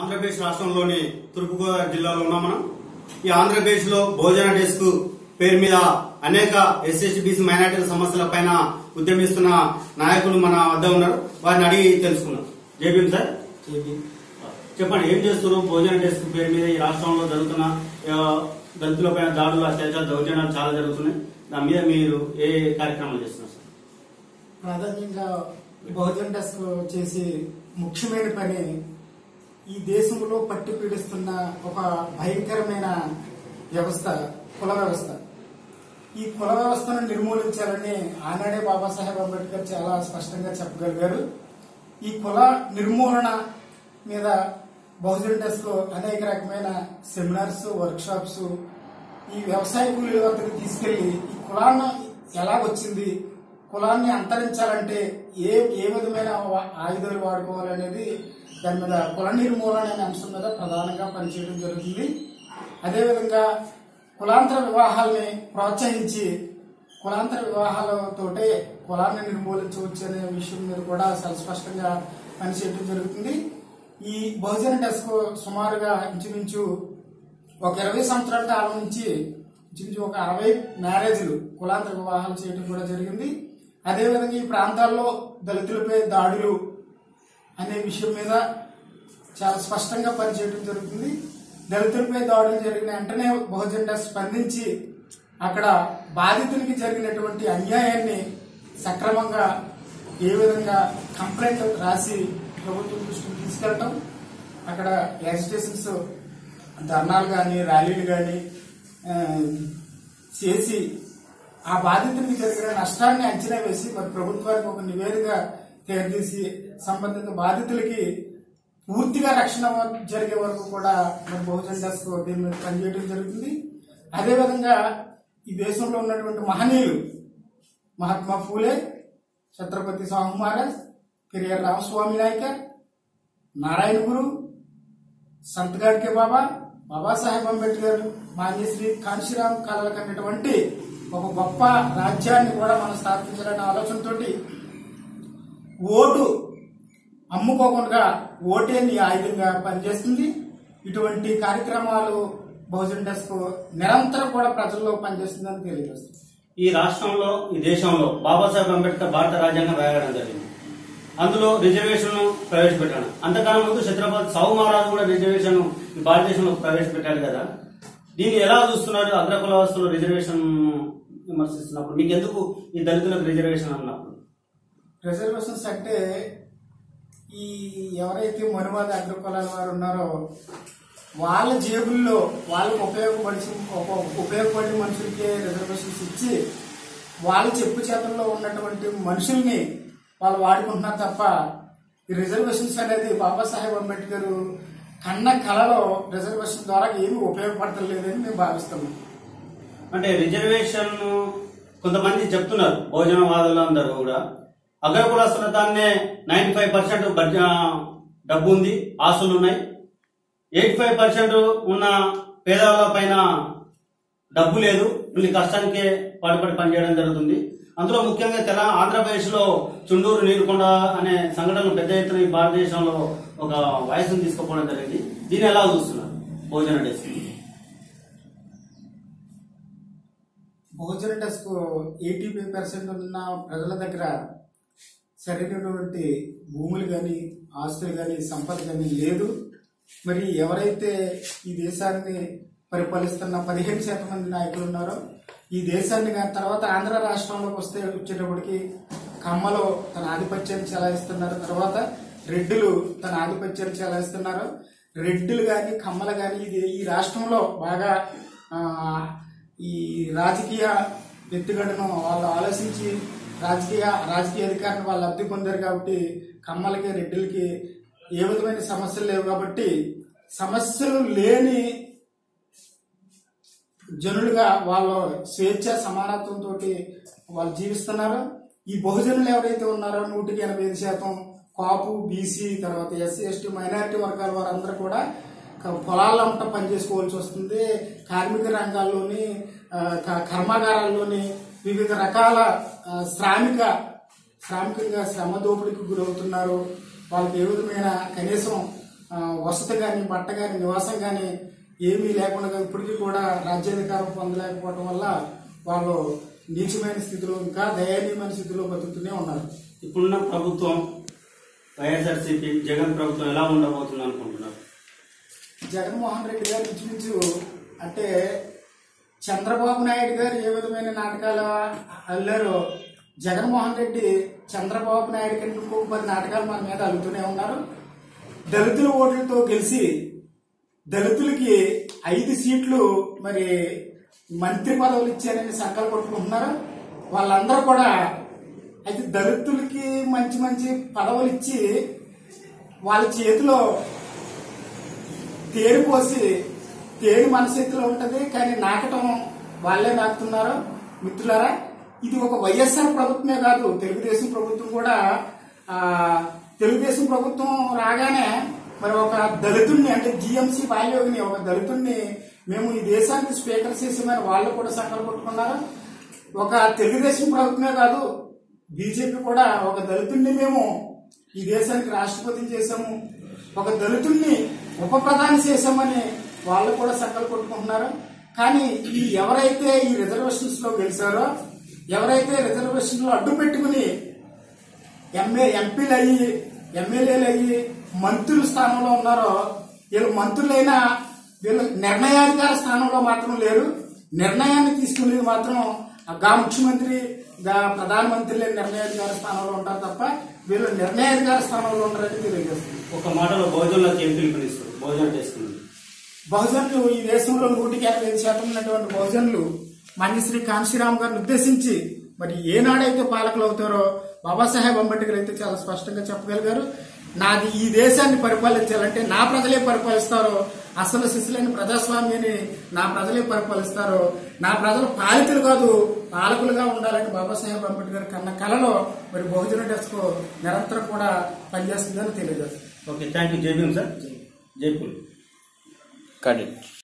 ఆంధ్రప్రదేశ్ రాష్ట్రంలోని తూర్పుగోదావరి జిల్లాలో ఉన్నాం మనం. ఈ ఆంధ్రప్రదేశ్ లో భోజన డెస్క్ పేరు మీద అనేక ఎస్సీ మైనార్టీల సమస్యల పైన ఉద్యమిస్తున్న నాయకులు మన వద్ద ఉన్నారు. వారిని అడిగి తెలుసుకున్నాం. జేబీఎం సార్, చెప్పండి, ఏం చేస్తున్నారు? భోజన డెస్క్ పేరు మీద ఈ రాష్ట్రంలో జరుగుతున్న దళితుల పైన దాడులు, అత్యాచార దౌర్జన్యాలు చాలా జరుగుతున్నాయి. దాని మీద మీరు ఏ కార్యక్రమాలు చేస్తున్నారు సార్? ప్రాధాన్యంగా బహుజన్ డెస్క్ చేసే ముఖ్యమైన పని ఈ దేశంలో పట్టి పీడిస్తున్న ఒక భయంకరమైన వ్యవస్థ, కుల వ్యవస్థ. ఈ కుల వ్యవస్థను నిర్మూలించాలని ఆనాడే బాబాసాహెబ్ అంబేద్కర్ చాలా స్పష్టంగా చెప్పగలిగారు. ఈ కుల నిర్మూలన మీద బహుజన్ డెస్క్ అనేక రకమైన సెమినార్స్, వర్క్ షాప్స్ ఈ వ్యవసాయ కూలీల వద్దకు తీసుకెళ్లి ఈ కులాన్ని ఎలా వచ్చింది, కులాన్ని అంతరించాలంటే ఏ విధమైన ఆయుధాలు వాడుకోవాలనేది దాని మీద కుల నిర్మూలన అనే అంశం మీద ప్రధానంగా పనిచేయడం జరుగుతుంది. అదేవిధంగా కులాంతర వివాహాలని ప్రోత్సహించి కులాంతర వివాహాలతోటే కులాన్ని నిర్మూలించవచ్చు అనే విషయం మీద కూడా చాలా స్పష్టంగా పనిచేయడం జరుగుతుంది. ఈ బహుజన డెస్క్ సుమారుగా ఇంచుమించు ఒక 20 సంవత్సరాల కాలం నుంచి ఇంచుమించు ఒక 60 మ్యారేజ్లు, కులాంతర వివాహాలు చేయడం కూడా జరిగింది. అదేవిధంగా ఈ ప్రాంతాల్లో దళితులపై దాడులు అనే విషయం మీద చాలా స్పష్టంగా పనిచేయడం జరుగుతుంది. దళితులపై దాడులు జరిగిన వెంటనే బహుజన్ డెస్క్ స్పందించి అక్కడ బాధితులకి జరిగినటువంటి అన్యాయాన్ని సక్రమంగా ఏ విధంగా కంప్లైంట్ రాసి ప్రభుత్వం దృష్టికి తీసుకెళ్ళటం, అక్కడ యాజిటేషన్స్, ధర్నాలు కానీ ర్యాలీలు కానీ చేసి ఆ బాధితులకి జరిగిన నష్టాన్ని అంచనా వేసి మరి ప్రభుత్వానికి ఒక నివేదిక తయారుచేసి సంబంధిత బాధితులకి పూర్తిగా రక్షణ జరిగే వరకు కూడా మరి బహుజన్ డెస్క్ దీని మీద పనిచేయడం జరుగుతుంది. అదేవిధంగా ఈ దేశంలో ఉన్నటువంటి మహనీయులు మహాత్మా ఫూలే, ఛత్రపతి సాహు మహారాజ్, పెరియార్ రామస్వామి నాయకర్, నారాయణ గురు, సంత్ గాడ్కే బాబా, బాబాసాహెబ్ అంబేద్కర్, మాన్యశ్రీ కాంశీరామ్ కళలు కన్నటువంటి ఒక గొప్ప రాజ్యాన్ని కూడా మనం స్థాపించాలనే ఆలోచనతో ఓటు అమ్ముకోకుండా ఓటే నీ ఆయుధంగా పనిచేస్తుంది. ఇటువంటి కార్యక్రమాలు బహుజన్ డెస్క్ నిరంతరం కూడా ప్రజల్లో పనిచేస్తుందని తెలియజేస్తుంది. ఈ రాష్ట్రంలో, ఈ దేశంలో బాబాసాహెబ్ అంబేద్కర్ భారత రాజ్యాంగం రాయడం జరిగింది. అందులో రిజర్వేషన్ ప్రవేశపెట్టాడు. అంతకాలం ముందు ఛత్రపతి సాహు మహారాజు కూడా రిజర్వేషన్ ఈ భారతదేశంలో ప్రవేశపెట్టాడు కదా. దీన్ని ఎలా చూస్తున్నారు? అగ్రకుల వ్యవస్థలో రిజర్వేషన్ విమర్శిస్తున్నప్పుడు మీకు ఎందుకు ఈ దళితులకు రిజర్వేషన్ అన్నప్పుడు? రిజర్వేషన్స్ అంటే ఈ ఎవరైతే మనువాద అగ్రకులాల వారు ఉన్నారో వాళ్ళ జేబుల్లో వాళ్ళకు ఉపయోగపడే మనుషులకే రిజర్వేషన్స్ ఇచ్చి వాళ్ళ చెప్పు చేతల్లో ఉన్నటువంటి మనుషుల్ని వాళ్ళు వాడుకుంటున్నారు తప్ప ఈ రిజర్వేషన్స్ అనేది బాబాసాహెబ్ అంబేద్కర్ కన్న కళలో రిజర్వేషన్ ద్వారా ఏమీ ఉపయోగపడతలేదని మేము భావిస్తున్నాం. అంటే రిజర్వేషన్ కొంతమంది చెప్తున్నారు, భోజనవాదులు అందరూ కూడా అగ్రకులస్తుల దాన్నే 95% డబ్బు ఉంది, ఆస్తులు ఉన్నాయి, 85% ఉన్న పేదవాళ్ళ పైన డబ్బు లేదు, వీళ్ళ కష్టానికే పాటుపడి పనిచేయడం జరుగుతుంది. అందులో ముఖ్యంగా ఆంధ్రప్రదేశ్ లో చుండూరు నీరుకొండ అనే సంఘటనలు పెద్ద ఎత్తున ఈ భారతదేశంలో ఒక వయసును తీసుకుపోవడం జరిగింది. దీన్ని ఎలా చూస్తున్నారు భోజన డెస్క్? భోజన డెస్క్ 85% ఉన్న ప్రజల దగ్గర సరైనటువంటి భూములు కానీ, ఆస్తులు కానీ, సంపద కానీ లేదు. మరి ఎవరైతే ఈ దేశాన్ని పరిపాలిస్తున్న 15% మంది నాయకులు ఉన్నారో ఈ దేశాన్ని తర్వాత ఆంధ్ర రాష్ట్రంలోకి వచ్చేటప్పటికి కమ్మలు తన ఆధిపత్యాన్ని చెలాయిస్తున్నారు, తర్వాత రెడ్డిలు తన ఆధిపత్యాన్ని చెలాయిస్తున్నారు. రెడ్డిలు కానీ కమ్మలు కానీ ఈ రాష్ట్రంలో బాగా ఈ రాజకీయ ఎత్తుగడను వాళ్ళు ఆలోచించి రాజకీయ అధికారాన్ని వాళ్ళు లబ్ధి పొందారు. కాబట్టి కమ్మలకి, రెడ్డిలకి ఏ విధమైన సమస్యలు లేవు. కాబట్టి సమస్యలు లేని జనులుగా వాళ్ళు స్వేచ్ఛ సమానత్వంతో వాళ్ళు జీవిస్తున్నారు. ఈ బహుజనులు ఎవరైతే ఉన్నారో 185% కాపు, బీసీ, తర్వాత ఎస్సీ, ఎస్టీ, మైనారిటీ వర్గాల వారందరూ కూడా పొలాలంతా పనిచేసుకోవాల్సి వస్తుంది. కార్మిక రంగాల్లోని, కర్మాగారాల్లోని వివిధ రకాల శ్రామికంగా శ్రమ దోపిడీకి గురవుతున్నారు. వాళ్ళకి ఏ విధమైన కనీసం వసతి కానీ, బట్ట కానీ, నివాసం కానీ ఏమీ లేకుండా ఇప్పటికీ కూడా రాజ్యాధికారం పొందలేకపోవడం వల్ల వాళ్ళు నీచమైన స్థితిలో, ఇంకా దయనీయమైన స్థితిలో బతుకుతూనే ఉన్నారు. ఇప్పుడున్న ప్రభుత్వం వైఎస్ఆర్సీపీ జగన్ ప్రభుత్వం ఎలా ఉండబోతుంది అనుకుంటున్నారు? జగన్మోహన్ రెడ్డి గారు ఇంచుమించు అంటే చంద్రబాబు నాయుడు గారు ఏ విధమైన నాటకాలు అల్లారో జగన్మోహన్ రెడ్డి చంద్రబాబు నాయుడు కంటే ఇంకో 10 నాటకాలు మన మీద అల్లుతూనే ఉన్నారు. దళితుల ఓట్లతో గెలిచి దళితులకి 5 సీట్లు మరి మంత్రి పదవులు ఇచ్చారని సంకల్పం కొట్టుకుంటున్నారు. వాళ్ళందరూ కూడా అయితే దళితులకి మంచి మంచి పదవులు ఇచ్చి వాళ్ళ చేతిలో తేరు పోసి, తేరు మన చేతిలో ఉంటది కానీ నాకటం వాళ్ళే నాకుతున్నారు. మిత్రులారా, ఇది ఒక వైఎస్ఆర్ ప్రభుత్వమే కాదు, తెలుగుదేశం ప్రభుత్వం కూడా తెలుగుదేశం ప్రభుత్వం రాగానే మరి ఒక దళితుడిని అంటే జిఎంసి బాలయోగిని ఒక దళితుడిని మేము ఈ దేశానికి స్పీకర్ చేసామని వాళ్ళు కూడా సంకల్పం కొట్టుకున్నారు. ఒక తెలుగుదేశం ప్రభుత్వమే కాదు, బీజేపీ కూడా ఒక దళితుడిని మేము ఈ దేశానికి రాష్ట్రపతిని చేశాము, ఒక దళితుడిని ఉప ప్రధాని చేశామని వాళ్ళు కూడా సంకల్పం కొట్టుకుంటున్నారు. కానీ ఈ ఎవరైతే ఈ రిజర్వేషన్స్ లో గెలిచారో, ఎవరైతే రిజర్వేషన్ లో అడ్డు పెట్టుకుని ఎంపీలు అయ్యి, ఎమ్మెల్యేలు అయ్యి మంత్రుల స్థానంలో ఉన్నారో, వీళ్ళు మంత్రులైనా వీళ్ళు నిర్ణయాధికార స్థానంలో మాత్రం లేరు. నిర్ణయాన్ని తీసుకునేది మాత్రం గా ముఖ్యమంత్రి, గా ప్రధానమంత్రులే నిర్ణయాధికార స్థానంలో ఉంటారు తప్ప వీళ్ళు నిర్ణయాధికార స్థానంలో ఉంటారని తెలియజేస్తుంది. ఒక మాటలో బహుజనులకు ఏం పిలుపునిస్తారు? బహుజన చేసుకున్నారు బహుజనులు ఈ దేశంలో 155% ఉన్నటువంటి బహుజనులు మాన్యశ్రీ కాంశీరామ్ గారిని ఉద్దేశించి మరి ఏనాడైతే పాలకులు అవుతారో బాబాసాహెబ్ అంబేద్కర్ అయితే చాలా స్పష్టంగా చెప్పగలిగారు, నాది ఈ దేశాన్ని పరిపాలించాలంటే నా ప్రజలే పరిపాలిస్తారో, అసలు శిశులైన ప్రజాస్వామ్యాన్ని నా ప్రజలే పరిపాలిస్తారో, నా ప్రజలు పాలితులు కాదు పాలకులుగా ఉండాలని బాబాసాహెబ్ అంబేద్కర్ కన్న కలలో మరి బహుజన డెస్క్ నిరంతరం కూడా పనిచేస్తుందని తెలియజేస్తుంది. Okay, thank you. జై భీమ్ సార్. జై పూల్.